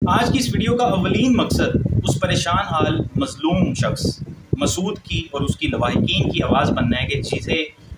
आज की इस वीडियो का अवलीन मकसद उस परेशान हाल मजलूम शख्स मसूद की और उसकी लवाहिकीन की आवाज़ बनना है कि जिसे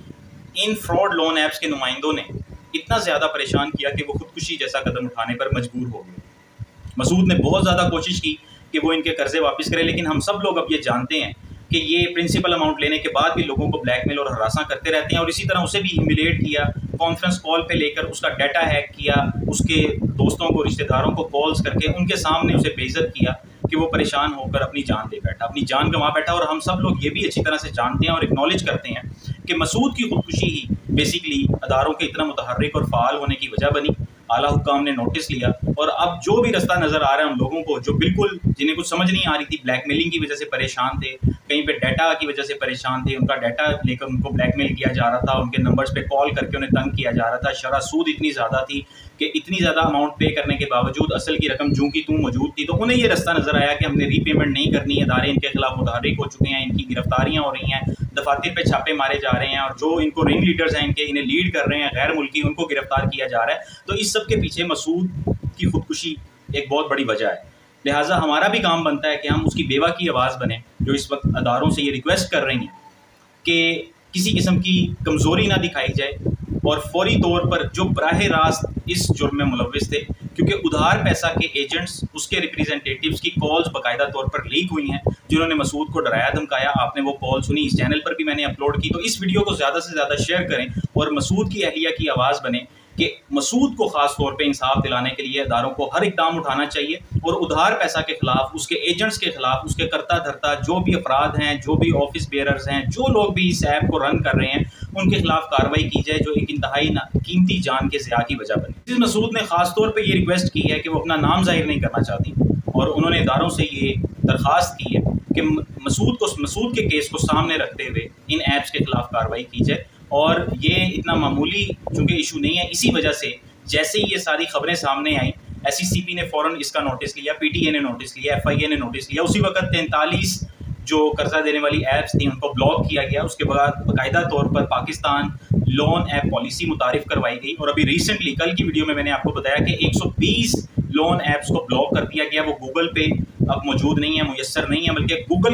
इन फ्रॉड लोन ऐप्स के नुमाइंदों ने इतना ज़्यादा परेशान किया कि वो खुदकुशी जैसा कदम उठाने पर मजबूर हो गए। मसूद ने बहुत ज़्यादा कोशिश की कि वो इनके कर्जे वापस करे, लेकिन हम सब लोग अब ये जानते हैं कि ये प्रिंसिपल अमाउंट लेने के बाद भी लोगों को ब्लैकमेल और हरासा करते रहते हैं और इसी तरह उसे भी ह्यूमिलेट किया, कॉन्फ्रेंस कॉल पे लेकर उसका डाटा हैक किया, उसके दोस्तों को रिश्तेदारों को कॉल्स करके उनके सामने उसे बेइज्जत किया कि वो परेशान होकर अपनी जान दे बैठा, अपनी जान गंवा बैठा। और हम सब लोग ये भी अच्छी तरह से जानते हैं और एक्नॉलेज करते हैं कि मसूद की खुदकुशी ही बेसिकली अदारों के इतना मुतहर्रिक और फ़ाल होने की वजह बनी। आला हुक्काम ने नोटिस लिया और अब जो भी रास्ता नज़र आ रहा है उन लोगों को जो बिल्कुल जिन्हें कुछ समझ नहीं आ रही थी, ब्लैकमेलिंग की वजह से परेशान थे, कहीं पे डाटा की वजह से परेशान थे, उनका डाटा लेकर उनको ब्लैकमेल किया जा रहा था, उनके नंबर्स पे कॉल करके उन्हें तंग किया जा रहा था। शरह सूद इतनी ज़्यादा थी कि इतनी ज़्यादा अमाउंट पे करने के बावजूद असल की रकम जूं की तूं मौजूद थी। तो उन्हें ये रास्ता नज़र आया कि हमने रीपेमेंट नहीं करनी है, अदारे इनके खिलाफ मुतहर्रिक हो चुके हैं, इनकी गिरफ्तारियाँ हो रही हैं, दफातर पे छापे मारे जा रहे हैं और जो इनको रिंग लीडर्स हैं इनके इन्हें लीड कर रहे हैं गैर मुल्की, उनको गिरफ्तार किया जा रहा है। तो इस सब के पीछे मसूद की खुदकुशी एक बहुत बड़ी वजह है। लिहाजा हमारा भी काम बनता है कि हम उसकी बेवा की आवाज़ बने जो इस वक्त अदारों से ये रिक्वेस्ट कर रही हैं कि किसी किस्म की कमज़ोरी ना दिखाई जाए और फौरी तौर पर जो बराह रास्त इस जुर्म में मुलव्विस थे, क्योंकि उधार पैसा के एजेंट्स उसके रिप्रेजेंटेटिव्स की कॉल्स बाकायदा तौर पर लीक हुई हैं जिन्होंने मसूद को डराया धमकाया। आपने वो कॉल सुनी, इस चैनल पर भी मैंने अपलोड की। तो इस वीडियो को ज़्यादा से ज़्यादा शेयर करें और मसूद की अहलिया की आवाज़ बने कि मसूद को ख़ास तौर पे इंसाफ दिलाने के लिए अदारों को हर इक़दाम उठाना चाहिए और उधार पैसा के ख़िलाफ़, उसके एजेंट्स के ख़िलाफ़, उसके करता धरता जो भी अफराद हैं, जो भी ऑफिस बेयरर्स हैं, जो लोग भी इस ऐप को रन कर रहे हैं, उनके खिलाफ कार्रवाई की जाए जो एक इंतहाई कीमती जान के ज़िया की वजह बनी। मसूद ने ख़ास तौर पर यह रिक्वेस्ट की है कि वो अपना नाम जाहिर नहीं करना चाहती और उन्होंने इदारों से ये दरख्वास्त की है कि मसूद के केस को सामने रखते हुए इन ऐप्स के खिलाफ कार्रवाई की जाए। और ये इतना मामूली चूँकि इशू नहीं है, इसी वजह से जैसे ही ये सारी खबरें सामने आई SECP ने फ़ौरन इसका नोटिस लिया, PTA ने नोटिस लिया, FIA ने नोटिस लिया। उसी वक्त 43 जो कर्जा देने वाली ऐप्स थी उनको ब्लॉक किया गया। उसके बाद बाकायदा तौर पर पाकिस्तान लोन ऐप पॉलिसी मुतारिफ करवाई गई और अभी रिसेंटली कल की वीडियो में मैंने आपको बताया कि 120 लोन ऐप्स को ब्लॉक कर दिया गया। वो गूगल पे अब मौजूद नहीं है, मुयस्सर नहीं है, बल्कि गूगल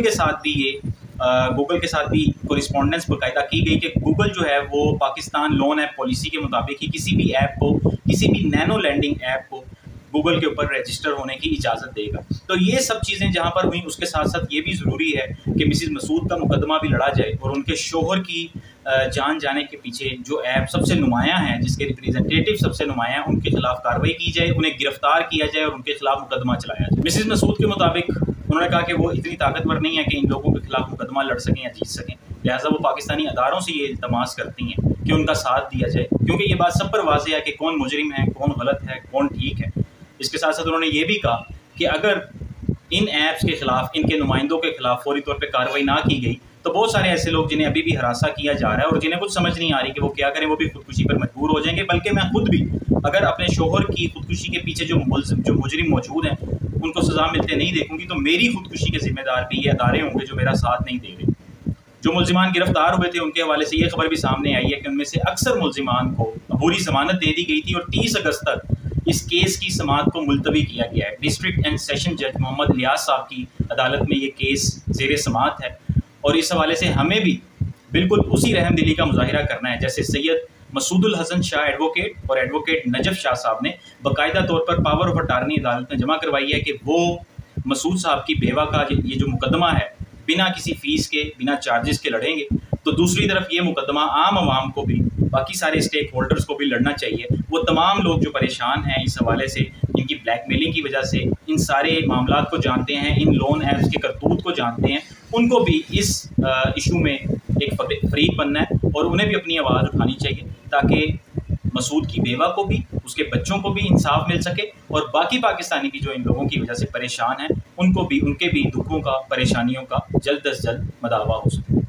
के साथ भी कोरिस्पोंडेंस बाकायदा की गई कि गूगल जो है वो पाकिस्तान लोन ऐप पॉलिसी के मुताबिक ही किसी भी ऐप को, किसी भी नैनो लैंडिंग ऐप को गूगल के ऊपर रजिस्टर होने की इजाज़त देगा। तो ये सब चीज़ें जहाँ पर हुई, उसके साथ साथ ये भी ज़रूरी है कि मिसिज़ मसूद का मुकदमा भी लड़ा जाए और उनके शोहर की जान जाने के पीछे जो ऐप सबसे नुमायाँ हैं, जिसके रिप्रेजेंटेटिव सबसे नुमायाँ हैं, उनके खिलाफ कार्रवाई की जाए, उन्हें गिरफ्तार किया जाए और उनके खिलाफ मुकदमा चलाया जाए। मिसिज़ मसूद के मुताबिक उन्होंने कहा कि वो इतनी ताकतवर नहीं है कि इन लोगों के खिलाफ मुकदमा लड़ सकें या जीत सकें, लिहाजा वो पाकिस्तानी अदारों से ये इल्तमास करती हैं कि उनका साथ दिया जाए, क्योंकि ये बात सब पर वाज़ेह है कि कौन मुजरिम है, कौन गलत है, कौन ठीक है। इसके साथ साथ उन्होंने ये भी कहा कि अगर इन ऐप्स के खिलाफ, इनके नुमाइंदों के खिलाफ फौरी तौर पे कार्रवाई ना की गई तो बहुत सारे ऐसे लोग जिन्हें अभी भी हरासा किया जा रहा है और जिन्हें कुछ समझ नहीं आ रही कि वो क्या करें, वो भी खुदकुशी पर मजबूर हो जाएंगे। बल्कि मैं खुद भी अगर अपने शोहर की खुदकुशी के पीछे जो मुजरिम मौजूद हैं उनको सज़ा मिलते नहीं देखूंगी तो मेरी खुदकुशी के जिम्मेदार भी ये अदारे होंगे जो मेरा साथ नहीं दे रहे। जो मुल्जिमान गिरफ्तार हुए थे उनके हवाले से ये खबर भी सामने आई है कि उनमें से अक्सर मुल्जिमान को अबूरी ज़मानत दे दी गई थी और 30 अगस्त तक इस केस की समाअत को मुलतवी किया गया है। डिस्ट्रिक्ट एंड सेशन जज मोहम्मद लियास साहब की अदालत में ये केस ज़ेर समाअत है और इस हवाले से हमें भी बिल्कुल उसी रहमदिली का मुजाहिरा करना है जैसे सैयद मसूदुल हसन शाह एडवोकेट और एडवोकेट नजफ शाह साहब ने बाकायदा तौर पर पावर ऑफ अटार्नी अदालत में जमा करवाई है कि वो मसूद साहब की बेवा का ये जो मुकदमा है बिना किसी फ़ीस के, बिना चार्जेस के लड़ेंगे। तो दूसरी तरफ ये मुकदमा आम आवाम को भी, बाकी सारे स्टेक होल्डर्स को भी लड़ना चाहिए। वो तमाम लोग जो परेशान हैं इस हवाले से, इनकी ब्लैकमेलिंग की वजह से, इन सारे मामलात को जानते हैं, इन लोन ऐप्स के करतूत को जानते हैं, उनको भी इस इशू में एक फरीक बनना है और उन्हें भी अपनी आवाज़ उठानी चाहिए ताकि मसूद की बेवा को भी, उसके बच्चों को भी इंसाफ मिल सके और बाकी पाकिस्तानी भी जो इन लोगों की वजह से परेशान हैं उनको भी, उनके भी दुखों का, परेशानियों का जल्द अज जल्द मदावा हो सके।